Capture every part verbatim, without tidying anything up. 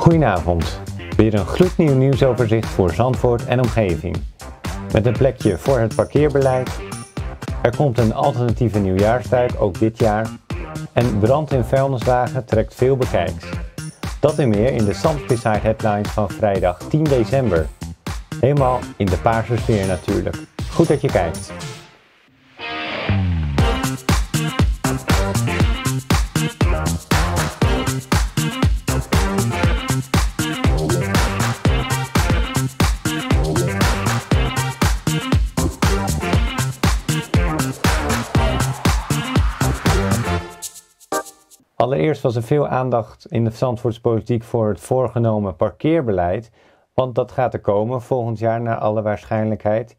Goedenavond, weer een gloednieuw nieuwsoverzicht voor Zandvoort en omgeving. Met een plekje voor het parkeerbeleid. Er komt een alternatieve Nieuwjaarsduik, ook dit jaar. En brand in Vuilniswagen trekt veel bekijks. Dat en meer in de Zandvoortinside headlines van vrijdag tien december. Helemaal in de paarse sfeer natuurlijk. Goed dat je kijkt. Allereerst was er veel aandacht in de Zandvoortse politiek voor het voorgenomen parkeerbeleid. Want dat gaat er komen volgend jaar naar alle waarschijnlijkheid.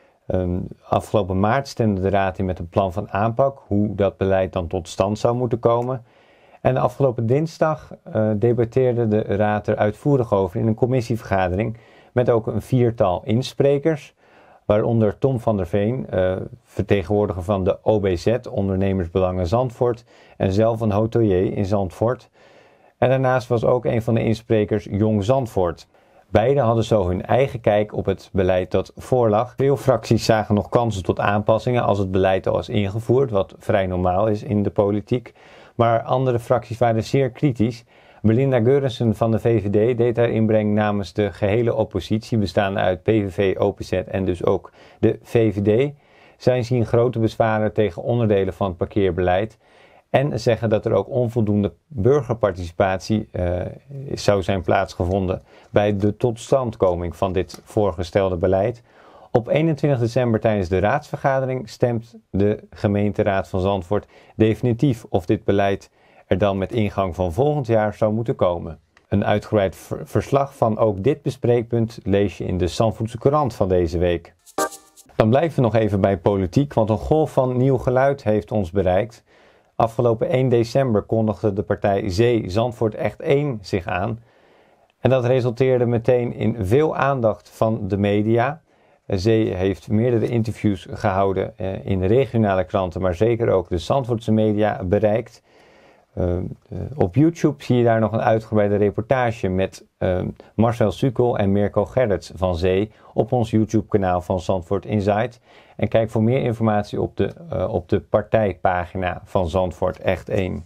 Um, afgelopen maart stemde de Raad in met een plan van aanpak, hoe dat beleid dan tot stand zou moeten komen. En afgelopen dinsdag uh, debatteerde de Raad er uitvoerig over in een commissievergadering met ook een viertal insprekers. Waaronder Tom van der Veen, uh, vertegenwoordiger van de O B Z, Ondernemersbelangen Zandvoort, en zelf een hotelier in Zandvoort. En daarnaast was ook een van de insprekers Jong Zandvoort. Beiden hadden zo hun eigen kijk op het beleid dat voorlag. Veel fracties zagen nog kansen tot aanpassingen als het beleid al is ingevoerd, wat vrij normaal is in de politiek. Maar andere fracties waren zeer kritisch. Belinda Geurensen van de V V D deed haar inbreng namens de gehele oppositie, bestaande uit P V V, O P Z en dus ook de V V D. Zij zien grote bezwaren tegen onderdelen van het parkeerbeleid en zeggen dat er ook onvoldoende burgerparticipatie uh, zou zijn plaatsgevonden bij de totstandkoming van dit voorgestelde beleid. Op eenentwintig december tijdens de raadsvergadering stemt de gemeenteraad van Zandvoort definitief of dit beleid er dan met ingang van volgend jaar zou moeten komen. Een uitgebreid ver- verslag van ook dit bespreekpunt lees je in de Zandvoortse Courant van deze week. Dan blijven we nog even bij politiek, want een golf van nieuw geluid heeft ons bereikt. Afgelopen één december kondigde de partij Zee Zandvoort Echt één zich aan. En dat resulteerde meteen in veel aandacht van de media. Zee heeft meerdere interviews gehouden in de regionale kranten, maar zeker ook de Zandvoortse media bereikt. Uh, uh, op YouTube zie je daar nog een uitgebreide reportage met uh, Marcel Sukkel en Mirko Gerrits van Zee op ons YouTube kanaal van Zandvoort Inside. En kijk voor meer informatie op de, uh, op de partijpagina van Zandvoort Echt één.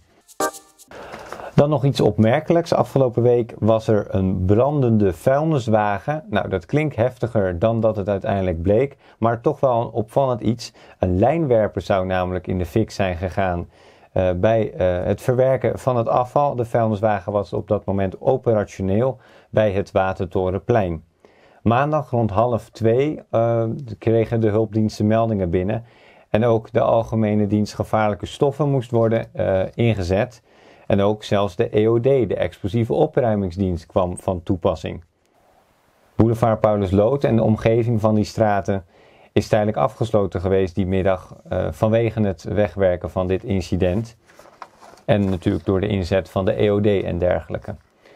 Dan nog iets opmerkelijks. Afgelopen week was er een brandende vuilniswagen. Nou, dat klinkt heftiger dan dat het uiteindelijk bleek, maar toch wel een opvallend iets. Een lijnwerper zou namelijk in de fik zijn gegaan Uh, bij uh, het verwerken van het afval. De vuilniswagen was op dat moment operationeel bij het Watertorenplein. Maandag rond half twee uh, kregen de hulpdiensten meldingen binnen. En ook de Algemene Dienst Gevaarlijke Stoffen moest worden uh, ingezet. En ook zelfs de E O D, de Explosieve Opruimingsdienst, kwam van toepassing. Boulevard Paulusloot en de omgeving van die straten is tijdelijk afgesloten geweest die middag uh, vanwege het wegwerken van dit incident. En natuurlijk door de inzet van de E O D en dergelijke.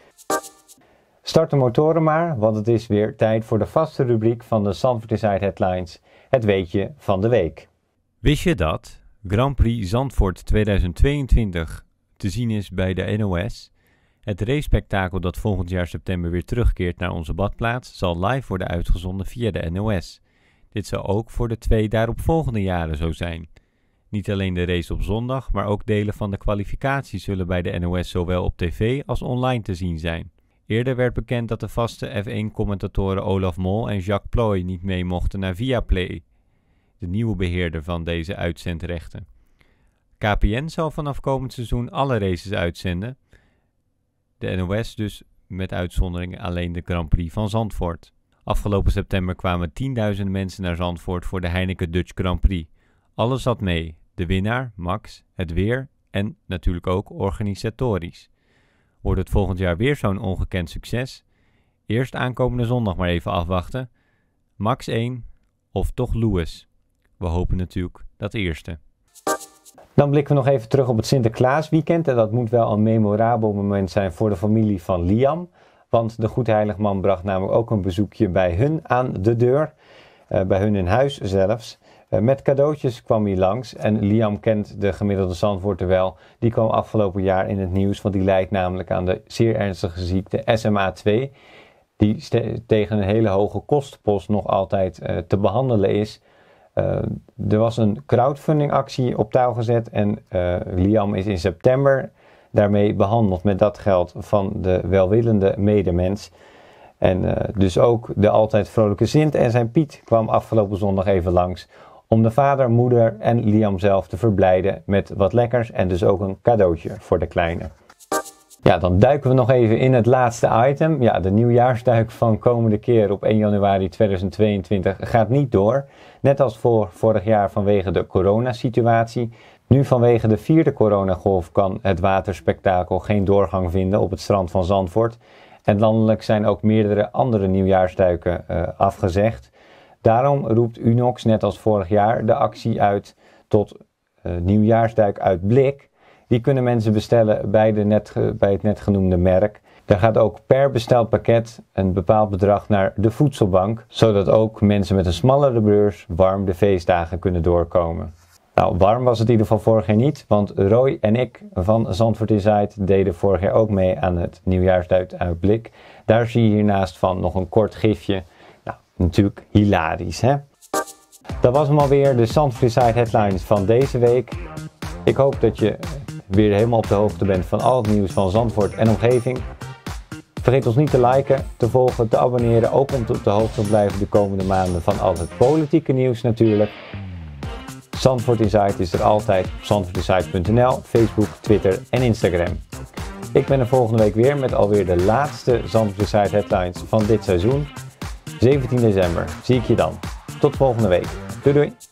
Start de motoren maar, want het is weer tijd voor de vaste rubriek van de Zandvoort Inside Headlines, het weetje van de week. Wist je dat Grand Prix Zandvoort tweeduizend tweeëntwintig te zien is bij de N O S? Het racespektakel dat volgend jaar september weer terugkeert naar onze badplaats zal live worden uitgezonden via de N O S. Dit zal ook voor de twee daaropvolgende jaren zo zijn. Niet alleen de race op zondag, maar ook delen van de kwalificatie zullen bij de N O S zowel op tv als online te zien zijn. Eerder werd bekend dat de vaste F één-commentatoren Olaf Mol en Jacques Ploy niet mee mochten naar Viaplay, de nieuwe beheerder van deze uitzendrechten. K P N zal vanaf komend seizoen alle races uitzenden. De N O S dus met uitzondering alleen de Grand Prix van Zandvoort. Afgelopen september kwamen tienduizenden mensen naar Zandvoort voor de Heineken Dutch Grand Prix. Alles zat mee. De winnaar, Max, het weer en natuurlijk ook organisatorisch. Wordt het volgend jaar weer zo'n ongekend succes? Eerst aankomende zondag maar even afwachten. Max één of toch Lewis? We hopen natuurlijk dat eerste. Dan blikken we nog even terug op het Sinterklaas weekend. En dat moet wel een memorabel moment zijn voor de familie van Liam. Want de Goedheiligman bracht namelijk ook een bezoekje bij hun aan de deur. Uh, bij hun in huis zelfs. Uh, met cadeautjes kwam hij langs en Liam kent de gemiddelde Zandvoorter wel. Die kwam afgelopen jaar in het nieuws, want die lijdt namelijk aan de zeer ernstige ziekte S M A twee. Die st- tegen een hele hoge kostenpost nog altijd uh, te behandelen is. Uh, er was een crowdfunding actie op touw gezet en uh, Liam is in september daarmee behandeld met dat geld van de welwillende medemens. En uh, dus ook de altijd vrolijke Sint en zijn Piet kwam afgelopen zondag even langs om de vader, moeder en Liam zelf te verblijden met wat lekkers en dus ook een cadeautje voor de kleine. Ja, dan duiken we nog even in het laatste item. Ja, de Nieuwjaarsduik van komende keer op één januari tweeduizend tweeëntwintig gaat niet door. Net als voor vorig jaar vanwege de coronasituatie. Nu vanwege de vierde coronagolf kan het waterspektakel geen doorgang vinden op het strand van Zandvoort. En landelijk zijn ook meerdere andere nieuwjaarsduiken uh, afgezegd. Daarom roept Unox net als vorig jaar de actie uit tot uh, Nieuwjaarsduik uit blik. Die kunnen mensen bestellen bij, de net, bij het net genoemde merk. Daar gaat ook per besteld pakket een bepaald bedrag naar de voedselbank, zodat ook mensen met een smallere beurs warm de feestdagen kunnen doorkomen. Nou, warm was het in ieder geval vorig jaar niet, want Roy en ik van Zandvoort Inside deden vorig jaar ook mee aan het Nieuwjaarsduik uit blik. Daar zie je hiernaast van nog een kort gifje. Nou, natuurlijk hilarisch, hè? Dat was hem alweer, de Zandvoort Inside headlines van deze week. Ik hoop dat je weer helemaal op de hoogte bent van al het nieuws van Zandvoort en omgeving. Vergeet ons niet te liken, te volgen, te abonneren, ook om op de hoogte te blijven de komende maanden van al het politieke nieuws natuurlijk. Zandvoort Inside is er altijd op zandvoort inside punt n l, Facebook, Twitter en Instagram. Ik ben er volgende week weer met alweer de laatste Zandvoort Inside headlines van dit seizoen. zeventien december zie ik je dan. Tot volgende week. Doei doei!